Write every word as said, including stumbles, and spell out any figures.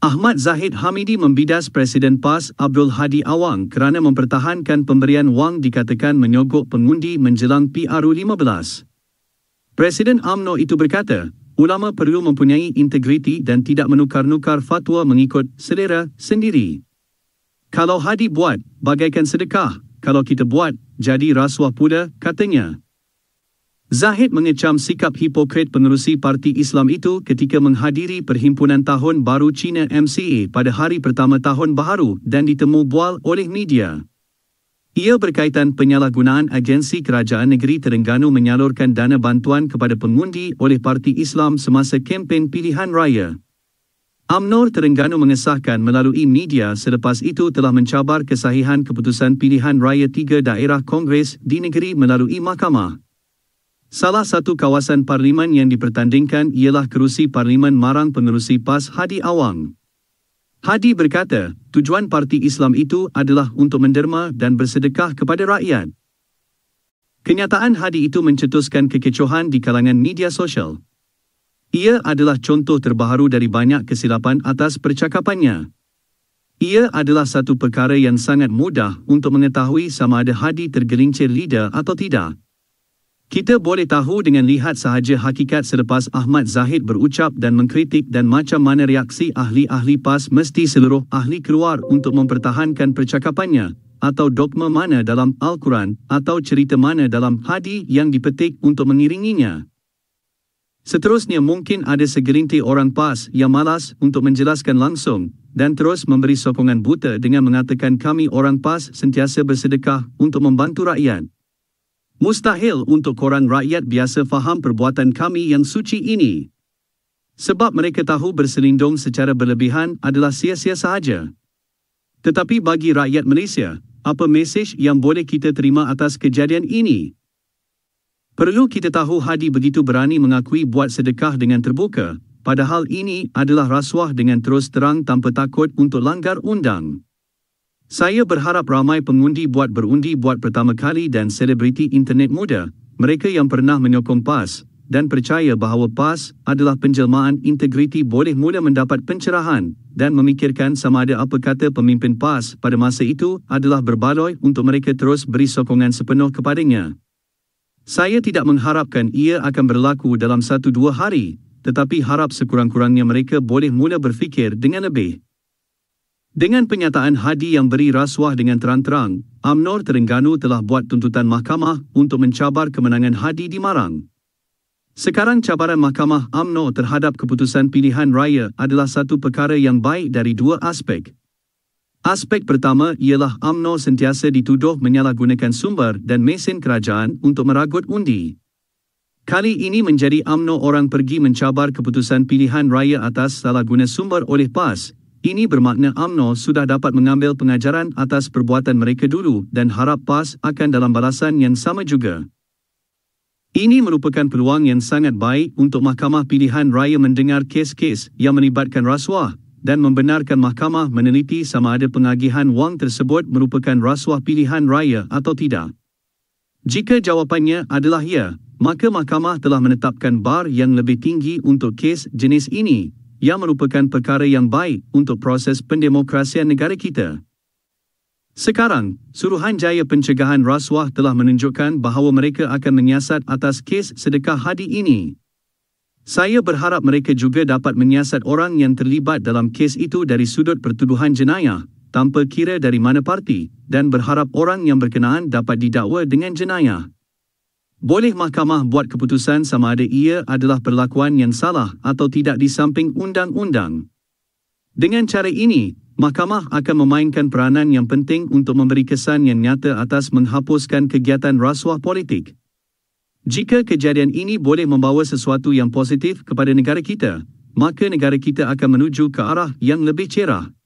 Ahmad Zahid Hamidi membidas Presiden PAS Abdul Hadi Awang kerana mempertahankan pemberian wang dikatakan menyogok pengundi menjelang P R U lima belas. Presiden U M N O itu berkata, ulama perlu mempunyai integriti dan tidak menukar-nukar fatwa mengikut selera sendiri. Kalau Hadi buat, bagaikan sedekah. Kalau kita buat, jadi rasuah pula, katanya. Zahid mengecam sikap hipokrit pengerusi Parti Islam itu ketika menghadiri Perhimpunan Tahun Baru Cina M C A pada hari pertama Tahun Baharu dan ditemu bual oleh media. Ia berkaitan penyalahgunaan agensi kerajaan negeri Terengganu menyalurkan dana bantuan kepada pengundi oleh Parti Islam semasa kempen pilihan raya. U M N O Terengganu mengesahkan melalui media selepas itu telah mencabar kesahihan keputusan pilihan raya tiga daerah Kongres di negeri melalui mahkamah. Salah satu kawasan parlimen yang dipertandingkan ialah kerusi parlimen marang pengerusi PAS Hadi Awang. Hadi berkata, tujuan Parti Islam itu adalah untuk menderma dan bersedekah kepada rakyat. Kenyataan Hadi itu mencetuskan kekecohan di kalangan media sosial. Ia adalah contoh terbaharu dari banyak kesilapan atas percakapannya. Ia adalah satu perkara yang sangat mudah untuk mengetahui sama ada Hadi tergelincir lidah atau tidak. Kita boleh tahu dengan lihat sahaja hakikat selepas Ahmad Zahid berucap dan mengkritik dan macam mana reaksi ahli-ahli PAS mesti seluruh ahli keluar untuk mempertahankan percakapannya, atau dogma mana dalam Al-Quran, atau cerita mana dalam hadis yang dipetik untuk mengiringinya. Seterusnya mungkin ada segelintir orang PAS yang malas untuk menjelaskan langsung dan terus memberi sokongan buta dengan mengatakan kami orang PAS sentiasa bersedekah untuk membantu rakyat. Mustahil untuk korang rakyat biasa faham perbuatan kami yang suci ini. Sebab mereka tahu berselindung secara berlebihan adalah sia-sia sahaja. Tetapi bagi rakyat Malaysia, apa mesej yang boleh kita terima atas kejadian ini? Perlu kita tahu Hadi begitu berani mengakui buat sedekah dengan terbuka, padahal ini adalah rasuah dengan terus terang tanpa takut untuk langgar undang. Saya berharap ramai pengundi buat berundi buat pertama kali dan selebriti internet muda, mereka yang pernah menyokong PAS, dan percaya bahawa PAS adalah penjelmaan integriti boleh mula mendapat pencerahan, dan memikirkan sama ada apa kata pemimpin PAS pada masa itu adalah berbaloi untuk mereka terus beri sokongan sepenuh kepadanya. Saya tidak mengharapkan ia akan berlaku dalam satu dua hari, tetapi harap sekurang-kurangnya mereka boleh mula berfikir dengan lebih. Dengan penyataan Hadi yang beri rasuah dengan terang-terang, U M N O Terengganu telah buat tuntutan mahkamah untuk mencabar kemenangan Hadi di Marang. Sekarang cabaran mahkamah U M N O terhadap keputusan pilihan raya adalah satu perkara yang baik dari dua aspek. Aspek pertama ialah U M N O sentiasa dituduh menyalahgunakan sumber dan mesin kerajaan untuk meragut undi. Kali ini menjadi U M N O orang pergi mencabar keputusan pilihan raya atas salah guna sumber oleh PAS. Ini bermakna U M N O sudah dapat mengambil pengajaran atas perbuatan mereka dulu dan harap PAS akan dalam balasan yang sama juga. Ini merupakan peluang yang sangat baik untuk Mahkamah Pilihan Raya mendengar kes-kes yang melibatkan rasuah dan membenarkan mahkamah meneliti sama ada pengagihan wang tersebut merupakan rasuah pilihan raya atau tidak. Jika jawapannya adalah ya, maka mahkamah telah menetapkan bar yang lebih tinggi untuk kes jenis ini, yang merupakan perkara yang baik untuk proses pendemokrasian negara kita. Sekarang, Suruhanjaya Pencegahan Rasuah telah menunjukkan bahawa mereka akan menyiasat atas kes sedekah Hadi ini. Saya berharap mereka juga dapat menyiasat orang yang terlibat dalam kes itu dari sudut pertuduhan jenayah, tanpa kira dari mana parti, dan berharap orang yang berkenaan dapat didakwa dengan jenayah. Boleh mahkamah buat keputusan sama ada ia adalah perlakuan yang salah atau tidak di samping undang-undang. Dengan cara ini, mahkamah akan memainkan peranan yang penting untuk memberi kesan yang nyata atas menghapuskan kegiatan rasuah politik. Jika kejadian ini boleh membawa sesuatu yang positif kepada negara kita, maka negara kita akan menuju ke arah yang lebih cerah.